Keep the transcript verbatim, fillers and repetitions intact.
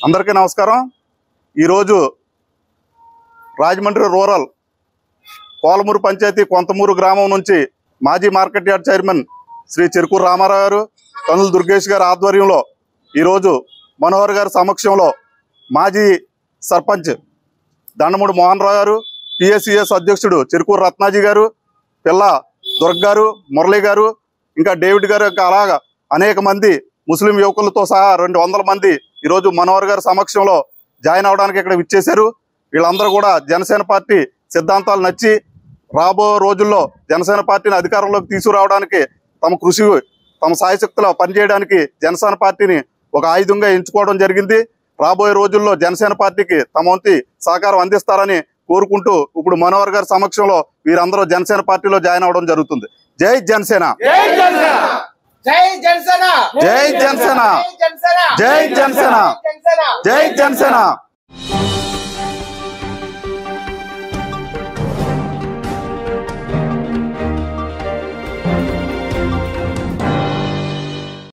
అందరికీ నమస్కారం। ఈరోజు రాజమండ్రి రూరల్ కోలమూరు పంచాయతీ కొంతమూరు గ్రామం నుంచి మాజీ market yard chairman Shri Cherukuru Ramarao గారు, కనుల దుర్గేష్ గారి ఆధ్వర్యంలో ఈరోజు మనోహర్ గారి సమక్షంలో మాజీ సర్పంచ్ దండమూడి మోహన్ రావు గారు, పిఎస్సిఎస్ అధ్యక్షుడు చెరుకూరు రత్నాజీ గారు, పిల్ల దుర్గ గారు, మురళి గారు, ఇంకా డేవిడ్ గారు, అలాగా అనేక మంది ముస్లిం యువకులతో సహా రెండు వందల మంది ఈరోజు మనోహర్ గారి సమక్షంలో జాయిన్ అవడానికి ఇక్కడ విచ్చేశారు। వీళ్ళందరూ కూడా జనసేన పార్టీ సిద్ధాంతాలు నచ్చి రాబో రోజుల్లో జనసేన పార్టీని అధికారంలోకి తీసుకురావడానికి తమ కృషి తమ సాయశక్తిలో పనిచేయడానికి జనసేన పార్టీని ఒక ఆయుధంగా ఎంచుకోవడం జరిగింది। రాబోయే రోజుల్లో జనసేన పార్టీకి తమ వంతు సహకారం అందిస్తారని కోరుకుంటూ ఇప్పుడు మనోహర్ గారి సమక్షంలో వీరందరూ జనసేన పార్టీలో జాయిన్ అవడం జరుగుతుంది। జై జనసేన, జై జనసేన, జై జనసేన, జై జనసేన, జై జనసేన, జై జనసేన।